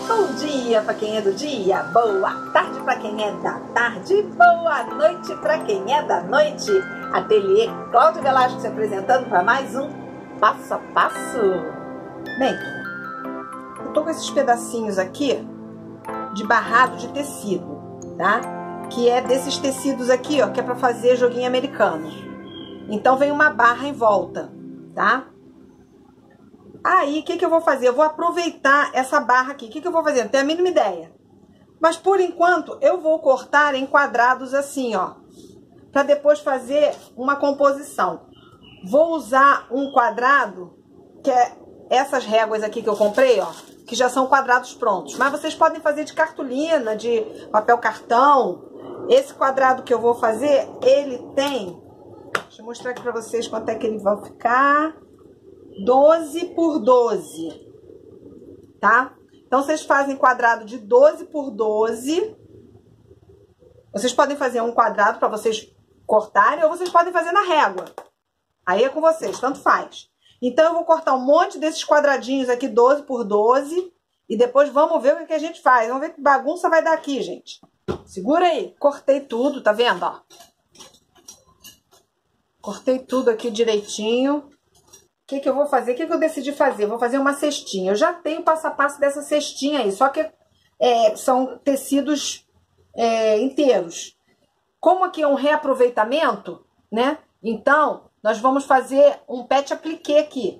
Bom dia para quem é do dia, boa tarde para quem é da tarde, boa noite para quem é da noite. Ateliê Cláudia Velasco se apresentando para mais um Passo a Passo. Bem, eu tô com esses pedacinhos aqui de barrado de tecido, tá? Que é desses tecidos aqui, ó, que é para fazer joguinho americano. Então vem uma barra em volta, tá? Aí, o que eu vou fazer? Eu vou aproveitar essa barra aqui. O que eu vou fazer? Não tenho a mínima ideia. Mas, por enquanto, eu vou cortar em quadrados assim, ó. Pra depois fazer uma composição. Vou usar um quadrado, que é essas réguas aqui que eu comprei, ó. Que já são quadrados prontos. Mas vocês podem fazer de cartolina, de papel cartão. Esse quadrado que eu vou fazer, ele tem... Deixa eu mostrar aqui pra vocês quanto é que ele vai ficar... 12 por 12, tá? Então, vocês fazem quadrado de 12 por 12. Vocês podem fazer um quadrado para vocês cortarem, ou vocês podem fazer na régua. Aí é com vocês, tanto faz. Então, eu vou cortar um monte desses quadradinhos aqui, 12 por 12. E depois vamos ver o que a gente faz. Vamos ver que bagunça vai dar aqui, gente. Segura aí. Cortei tudo, tá vendo, ó? Cortei tudo aqui direitinho. O que eu vou fazer? O que eu decidi fazer? Eu vou fazer uma cestinha. Eu já tenho passo a passo dessa cestinha aí, só que são tecidos inteiros. Como aqui é um reaproveitamento, né? Então, nós vamos fazer um pet appliqué aqui.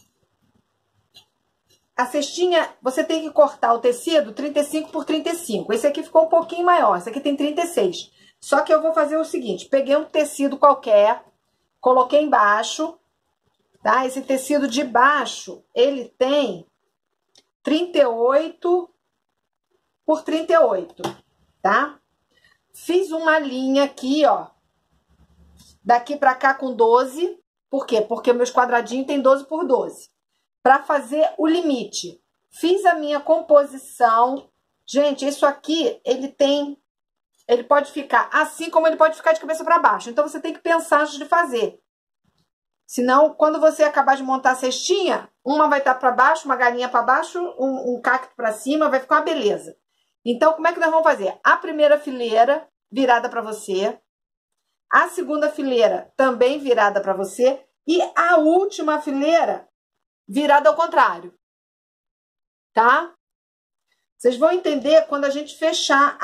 A cestinha, você tem que cortar o tecido 35 por 35. Esse aqui ficou um pouquinho maior, esse aqui tem 36. Só que eu vou fazer o seguinte, peguei um tecido qualquer, coloquei embaixo... Tá? Esse tecido de baixo, ele tem 38 por 38, tá? Fiz uma linha aqui, ó, daqui pra cá com 12. Por quê? Porque meus quadradinhos tem 12 por 12. Pra fazer o limite. Fiz a minha composição. Gente, isso aqui, ele pode ficar assim como ele pode ficar de cabeça pra baixo. Então, você tem que pensar antes de fazer. Senão, quando você acabar de montar a cestinha, uma vai estar para baixo, uma galinha para baixo, um cacto para cima, vai ficar uma beleza. Então, como é que nós vamos fazer? A primeira fileira virada para você, a segunda fileira também virada para você e a última fileira virada ao contrário, tá? Vocês vão entender quando a gente fechar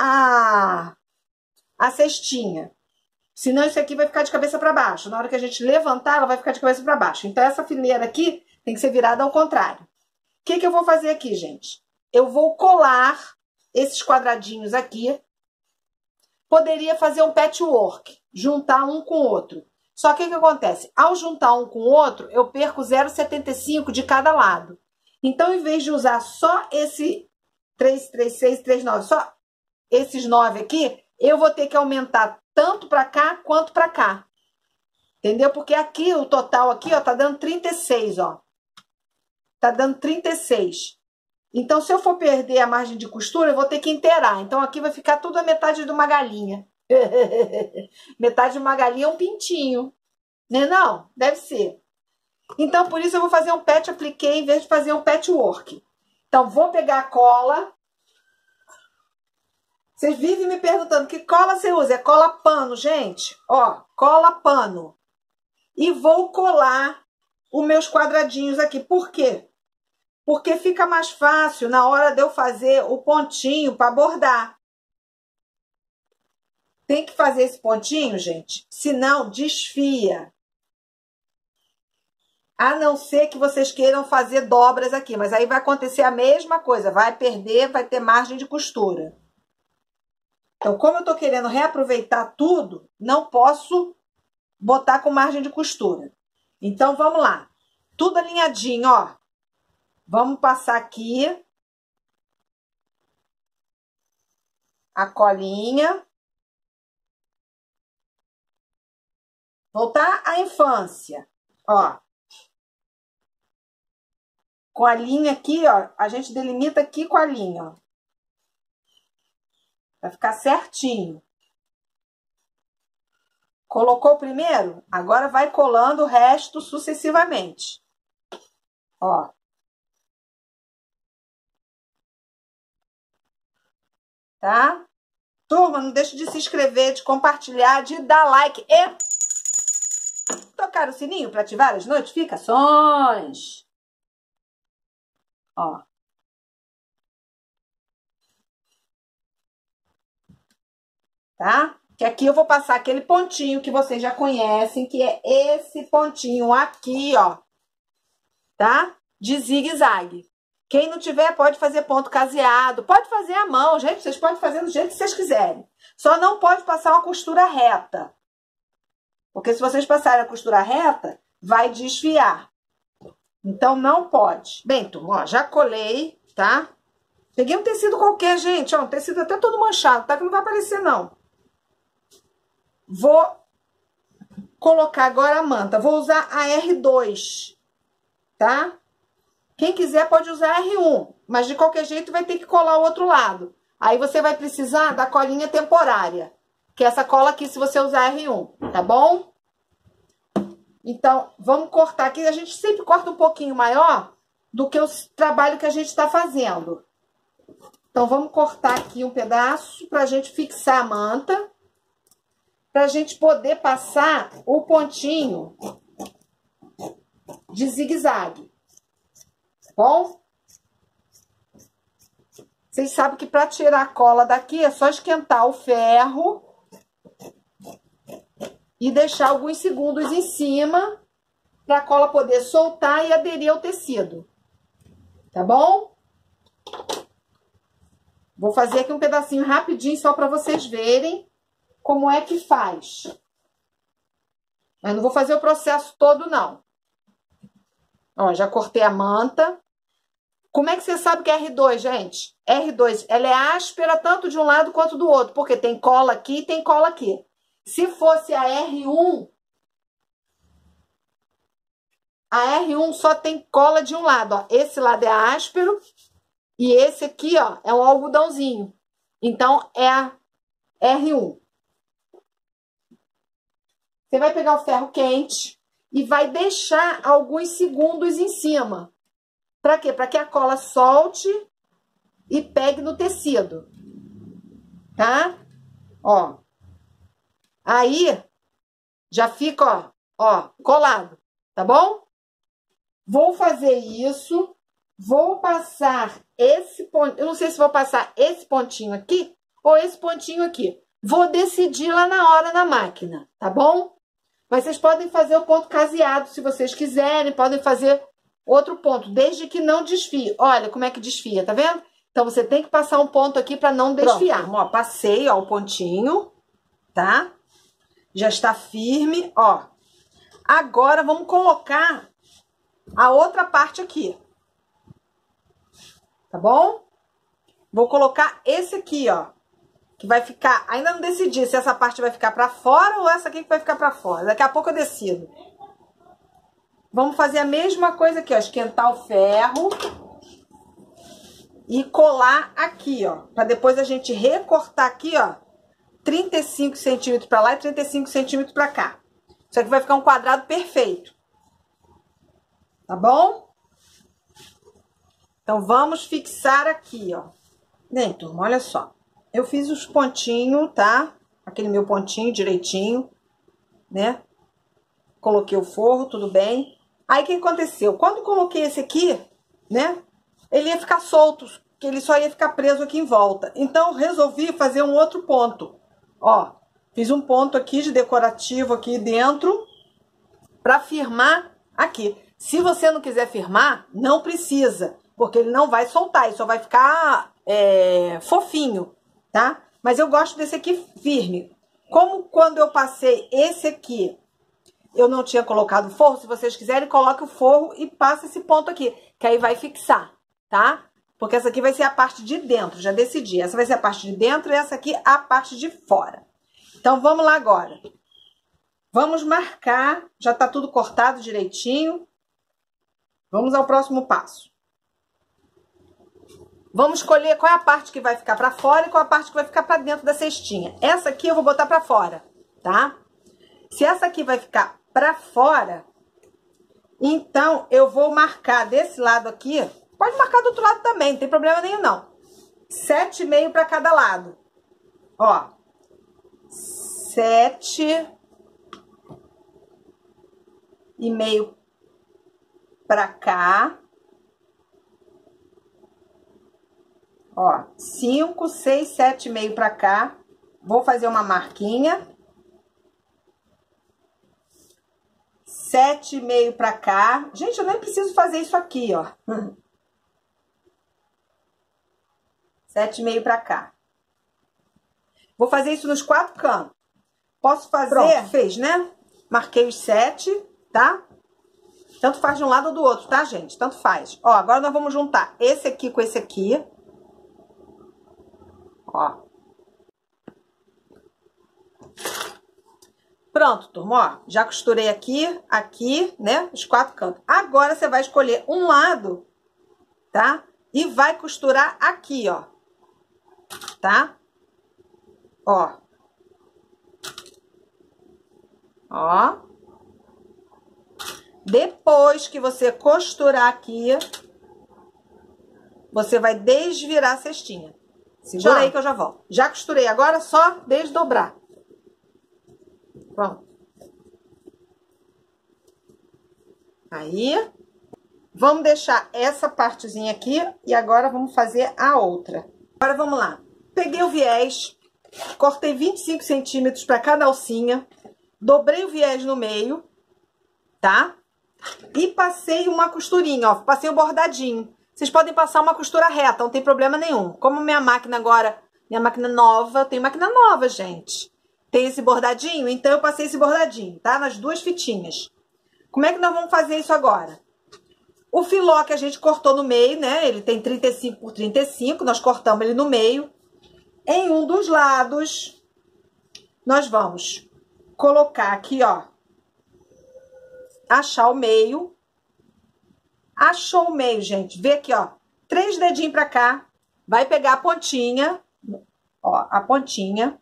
a cestinha. Senão isso aqui vai ficar de cabeça para baixo. Na hora que a gente levantar, ela vai ficar de cabeça para baixo. Então, essa fileira aqui tem que ser virada ao contrário. O que eu vou fazer aqui, gente? Eu vou colar esses quadradinhos aqui. Poderia fazer um patchwork, juntar um com o outro. Só que o que acontece? Ao juntar um com o outro, eu perco 0,75 de cada lado. Então, em vez de usar só esse 3, 3, 6, 3, 9, só esses 9 aqui, eu vou ter que aumentar tanto para cá quanto para cá. Entendeu? Porque aqui, o total aqui, ó, tá dando 36, ó. Tá dando 36. Então, se eu for perder a margem de costura, eu vou ter que inteirar. Então, aqui vai ficar tudo a metade de uma galinha. Metade de uma galinha é um pintinho. Né? Não? Deve ser. Então, por isso eu vou fazer um pet appliqué em vez de fazer um patchwork. Então, vou pegar a cola. Vocês vivem me perguntando que cola você usa. É cola pano, gente. Ó, cola pano. E vou colar os meus quadradinhos aqui. Por quê? Porque fica mais fácil na hora de eu fazer o pontinho para bordar. Tem que fazer esse pontinho, gente. Senão, desfia. A não ser que vocês queiram fazer dobras aqui. Mas aí vai acontecer a mesma coisa. Vai perder, vai ter margem de costura. Então, como eu tô querendo reaproveitar tudo, não posso botar com margem de costura. Então, vamos lá. Tudo alinhadinho, ó. Vamos passar aqui a colinha. Voltar à infância, ó. Com a linha aqui, ó, a gente delimita aqui com a linha, ó. Vai ficar certinho. Colocou o primeiro? Agora vai colando o resto sucessivamente. Ó. tá? Turma, não deixe de se inscrever, de compartilhar, de dar like e tocar o sininho para ativar as notificações. Ó. Tá? Que aqui eu vou passar aquele pontinho que vocês já conhecem, que é esse pontinho aqui, ó. Tá? De zigue-zague. Quem não tiver pode fazer ponto caseado, pode fazer à mão, gente, vocês podem fazer do jeito que vocês quiserem. Só não pode passar uma costura reta. Porque se vocês passarem a costura reta, vai desfiar. Então, não pode. Bem, turma, ó, já colei, tá? Peguei um tecido qualquer, gente, ó, um tecido até todo manchado, tá? Que não vai aparecer, não. Vou colocar agora a manta. Vou usar a R2, tá? Quem quiser pode usar a R1, mas de qualquer jeito vai ter que colar o outro lado. Aí você vai precisar da colinha temporária, que é essa cola aqui se você usar R1, tá bom? Então, vamos cortar aqui. A gente sempre corta um pouquinho maior do que o trabalho que a gente está fazendo. Então, vamos cortar aqui um pedaço pra gente fixar a manta. Pra gente poder passar o pontinho de zigue-zague. Tá bom? Vocês sabem que para tirar a cola daqui é só esquentar o ferro e deixar alguns segundos em cima para a cola poder soltar e aderir ao tecido. Tá bom? Vou fazer aqui um pedacinho rapidinho só para vocês verem como é que faz. Mas não vou fazer o processo todo, não. Ó, já cortei a manta. Como é que você sabe que é R2, gente? R2, ela é áspera tanto de um lado quanto do outro, porque tem cola aqui e tem cola aqui. Se fosse a R1 só tem cola de um lado, ó. Esse lado é áspero e esse aqui, ó, é um algodãozinho. Então, é a R1. Você vai pegar o ferro quente e vai deixar alguns segundos em cima. Para quê? Para que a cola solte e pegue no tecido. Tá? Ó. Aí, já fica, ó, colado. Tá bom? Vou fazer isso. Vou passar esse pontinho. Eu não sei se vou passar esse pontinho aqui ou esse pontinho aqui. Vou decidir lá na hora na máquina. Tá bom? Mas vocês podem fazer o ponto caseado, se vocês quiserem. Podem fazer outro ponto, desde que não desfie. Olha como é que desfia, tá vendo? Então, você tem que passar um ponto aqui para não desfiar. Pronto, ó, passei, ó, o pontinho, tá? Já está firme, ó. Agora, vamos colocar a outra parte aqui. Tá bom? Vou colocar esse aqui, ó. Que vai ficar... Ainda não decidi se essa parte vai ficar pra fora ou essa aqui que vai ficar pra fora. Daqui a pouco eu decido. Vamos fazer a mesma coisa aqui, ó. Esquentar o ferro. E colar aqui, ó. Pra depois a gente recortar aqui, ó. 35 centímetros pra lá e 35 centímetros pra cá. Isso aqui vai ficar um quadrado perfeito. Tá bom? Então, vamos fixar aqui, ó. Bem, turma, olha só. Eu fiz os pontinhos, tá? Aquele meu pontinho direitinho, né? Coloquei o forro, tudo bem. Aí, o que aconteceu? Quando coloquei esse aqui, né? Ele ia ficar solto, que ele só ia ficar preso aqui em volta. Então, resolvi fazer um outro ponto. Ó, fiz um ponto aqui de decorativo aqui dentro pra firmar aqui. Se você não quiser firmar, não precisa, porque ele não vai soltar, ele só vai ficar fofinho, tá? Mas eu gosto desse aqui firme. Como quando eu passei esse aqui, eu não tinha colocado forro, se vocês quiserem, coloque o forro e passe esse ponto aqui, que aí vai fixar, tá? Porque essa aqui vai ser a parte de dentro, já decidi. Essa vai ser a parte de dentro e essa aqui a parte de fora. Então, vamos lá agora. Vamos marcar, já tá tudo cortado direitinho. Vamos ao próximo passo. Vamos escolher qual é a parte que vai ficar pra fora e qual é a parte que vai ficar pra dentro da cestinha. Essa aqui eu vou botar pra fora, tá? Se essa aqui vai ficar pra fora, então eu vou marcar desse lado aqui, pode marcar do outro lado também, não tem problema nenhum não. 7,5 pra cada lado. Ó, 7,5 pra cá. Ó, 5, 6, 7,5 pra cá. Vou fazer uma marquinha. 7,5 pra cá. Gente, eu nem preciso fazer isso aqui, ó. 7,5 pra cá. Vou fazer isso nos 4 cantos. Posso fazer... Pronto, fez, né? Marquei os 7, tá? Tanto faz de um lado ou do outro, tá, gente? Tanto faz. Ó, agora nós vamos juntar esse aqui com esse aqui. Ó. Pronto, turma, ó. Já costurei aqui, aqui, né? Os 4 cantos. Agora, você vai escolher um lado, tá? E vai costurar aqui, ó. Tá? Ó. Ó. Depois que você costurar aqui, você vai desvirar a cestinha. Segura aí que eu já volto. Já costurei, agora só desdobrar. Pronto. Aí, vamos deixar essa partezinha aqui e agora vamos fazer a outra. Agora vamos lá. Peguei o viés, cortei 25 centímetros para cada alcinha, dobrei o viés no meio, tá? E passei uma costurinha, ó, passei o bordadinho. Vocês podem passar uma costura reta, não tem problema nenhum. Como minha máquina agora, minha máquina nova, eu tenho máquina nova, gente. Tem esse bordadinho, então eu passei esse bordadinho, tá? Nas 2 fitinhas. Como é que nós vamos fazer isso agora? O filó que a gente cortou no meio, né? Ele tem 35 por 35, nós cortamos ele no meio. Em um dos lados, nós vamos colocar aqui, ó. Achar o meio. Achou o meio, gente. Vê aqui, ó. 3 dedinhos pra cá. Vai pegar a pontinha. Ó, a pontinha.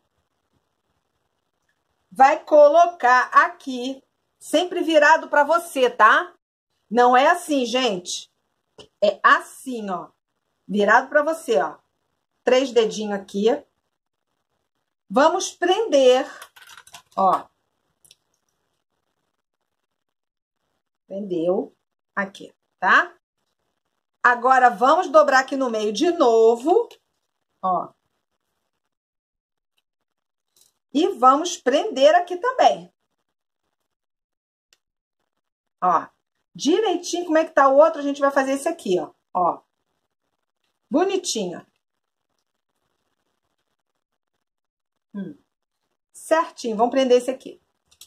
Vai colocar aqui. Sempre virado pra você, tá? Não é assim, gente. É assim, ó. Virado pra você, ó. 3 dedinhos aqui. Vamos prender, ó. Prendeu aqui, tá? Agora, vamos dobrar aqui no meio de novo, ó. E vamos prender aqui também. Ó, direitinho, como é que tá o outro, a gente vai fazer esse aqui, ó. Ó, bonitinho. Certinho, vamos prender esse aqui.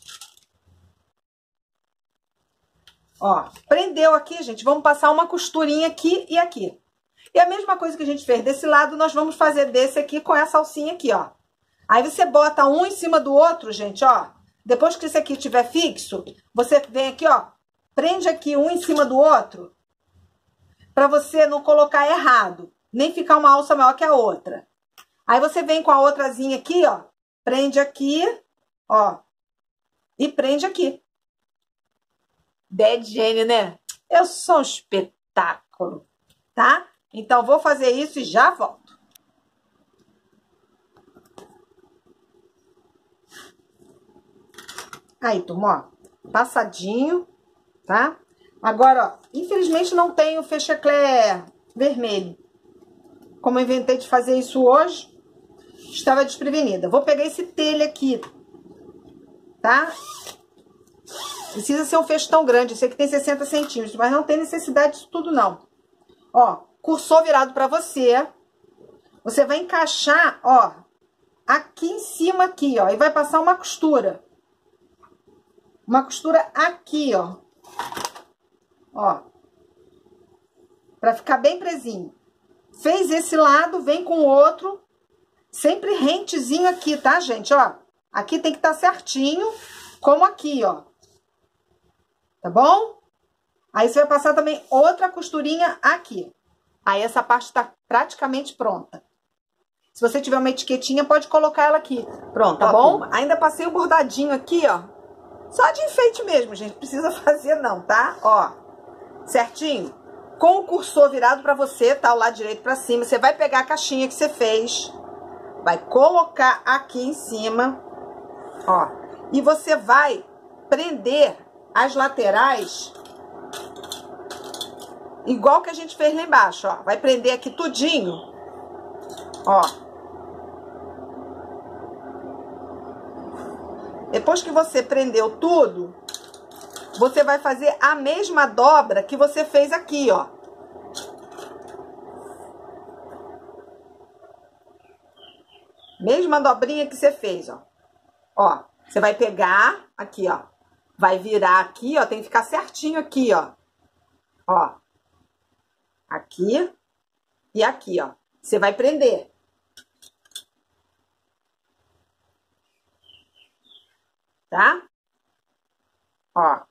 Ó, prendeu aqui, gente, vamos passar uma costurinha aqui e aqui. E a mesma coisa que a gente fez desse lado, nós vamos fazer desse aqui com essa alcinha aqui, ó. Aí você bota um em cima do outro, gente, ó. Depois que esse aqui estiver fixo, você vem aqui, ó. Prende aqui um em cima do outro. Pra você não colocar errado. Nem ficar uma alça maior que a outra. Aí você vem com a outrazinha aqui, ó. Prende aqui, ó. E prende aqui. Ideia de gênio, né? Eu sou um espetáculo, tá? Então, vou fazer isso e já volto. Aí, turma, ó. Passadinho, tá? Agora, ó. Infelizmente, não tenho fecheclé vermelho. Como eu inventei de fazer isso hoje, estava desprevenida. Vou pegar esse telha aqui, tá? Precisa ser um fecho tão grande. Esse aqui tem 60 centímetros, mas não tem necessidade disso tudo, não. Ó, cursor virado pra você. Você vai encaixar, ó, aqui em cima, aqui, ó. E vai passar uma costura. Uma costura aqui, ó. Ó. Pra ficar bem presinho. Fez esse lado, vem com o outro. Sempre rentezinho aqui, tá, gente? Ó, aqui tem que estar certinho, como aqui, ó. Tá bom? Aí você vai passar também outra costurinha aqui. Aí essa parte tá praticamente pronta. Se você tiver uma etiquetinha, pode colocar ela aqui. Pronto, tá bom? Ainda passei o bordadinho aqui, ó. Só de enfeite mesmo, gente. Não precisa fazer não, tá? Ó, certinho? Com o cursor virado pra você, tá? O lado direito pra cima. Você vai pegar a caixinha que você fez. vai colocar aqui em cima, ó. E você vai prender as laterais igual que a gente fez lá embaixo, ó. Vai prender aqui tudinho, ó. Depois que você prendeu tudo, você vai fazer a mesma dobra que você fez aqui, ó. Mesma dobrinha que você fez, ó. Ó, você vai pegar aqui, ó. Vai virar aqui, ó. Tem que ficar certinho aqui, ó. Ó. Aqui e aqui, ó. Você vai prender. Tá? Ó.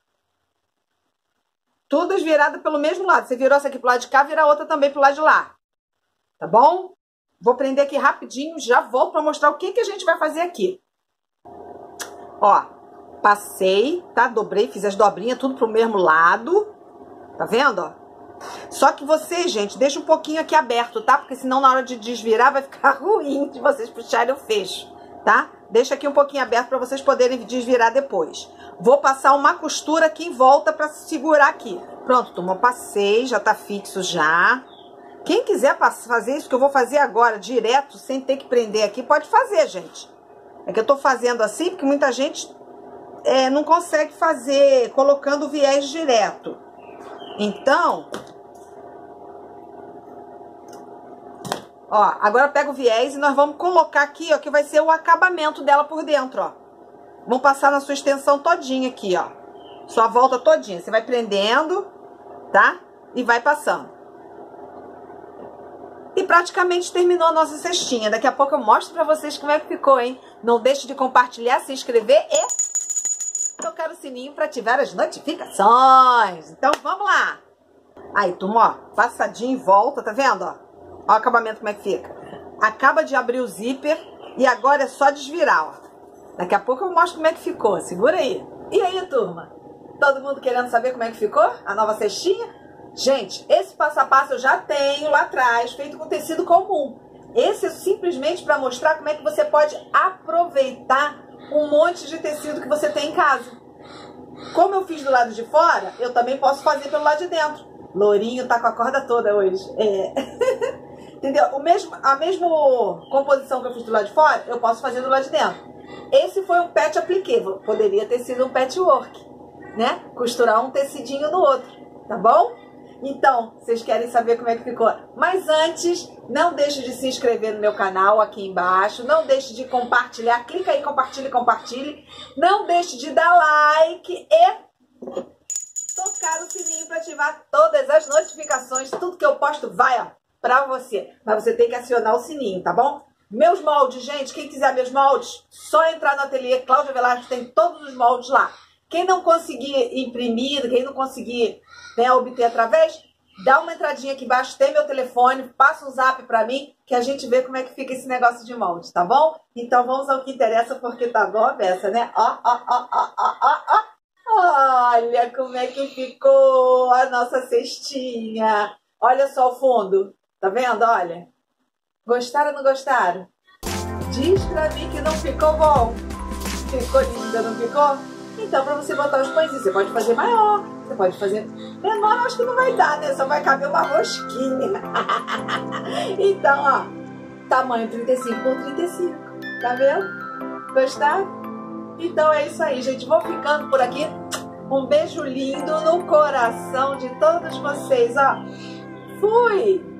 Todas viradas pelo mesmo lado. Você virou essa aqui pro lado de cá, vira a outra também pro lado de lá. Tá bom? Vou prender aqui rapidinho, já volto pra mostrar o que que a gente vai fazer aqui. Ó, passei, tá? Dobrei, fiz as dobrinhas tudo pro mesmo lado. Tá vendo, ó? Só que você, gente, deixa um pouquinho aqui aberto, tá? Porque senão na hora de desvirar vai ficar ruim de vocês puxarem o fecho, tá? Deixa aqui um pouquinho aberto pra vocês poderem desvirar depois. Vou passar uma costura aqui em volta pra segurar aqui. Pronto, turma, passei, já tá fixo já. Quem quiser fazer isso que eu vou fazer agora, direto, sem ter que prender aqui, pode fazer, gente. É que eu tô fazendo assim, porque muita gente não consegue fazer colocando o viés direto. Então, ó, agora pega o viés e nós vamos colocar aqui, ó, que vai ser o acabamento dela por dentro, ó. Vamos passar na sua extensão todinha aqui, ó. Sua volta todinha. Você vai prendendo, tá? E vai passando. E praticamente terminou a nossa cestinha. Daqui a pouco eu mostro pra vocês como é que ficou, hein? Não deixe de compartilhar, se inscrever e tocar o sininho pra ativar as notificações. Então, vamos lá. Aí, turma, ó, passadinho em volta, tá vendo, ó? Ó o acabamento como é que fica. Acaba de abrir o zíper e agora é só desvirar, ó. Daqui a pouco eu mostro como é que ficou. Segura aí. E aí, turma? Todo mundo querendo saber como é que ficou a nova cestinha? Gente, esse passo a passo eu já tenho lá atrás, feito com tecido comum. Esse é simplesmente para mostrar como é que você pode aproveitar um monte de tecido que você tem em casa. Como eu fiz do lado de fora, eu também posso fazer pelo lado de dentro. Lourinho tá com a corda toda hoje. Entendeu? A mesma composição que eu fiz do lado de fora, eu posso fazer do lado de dentro. Esse foi um pet appliqué. Poderia ter sido um patchwork, né? Costurar um tecidinho no outro, tá bom? Então, vocês querem saber como é que ficou? Mas antes, não deixe de se inscrever no meu canal aqui embaixo. Não deixe de compartilhar. Clica aí, compartilhe, compartilhe. Não deixe de dar like e tocar o sininho para ativar todas as notificações. Tudo que eu posto vai, ó, pra você. Mas você tem que acionar o sininho, tá bom? Meus moldes, gente, quem quiser meus moldes, só entrar no ateliê Cláudia Velasco, tem todos os moldes lá. Quem não conseguir imprimir, quem não conseguir, né, obter através, dá uma entradinha aqui embaixo, tem meu telefone, passa um zap pra mim, que a gente vê como é que fica esse negócio de molde, tá bom? Então vamos ao que interessa, porque tá boa a peça, né? Ó, ó, ó, ó, ó, ó, ó. Olha como é que ficou a nossa cestinha. Olha só o fundo, tá vendo? Olha. Gostaram ou não gostaram? Diz pra mim que não ficou bom. Ficou linda, não ficou? Então, pra você botar os pãezinhos, você pode fazer maior, você pode fazer menor, acho que não vai dar, né? Só vai caber uma rosquinha. Então, ó, tamanho 35 por 35, tá vendo? Gostaram? Então é isso aí, gente. Vou ficando por aqui. Um beijo lindo no coração de todos vocês, ó. Fui!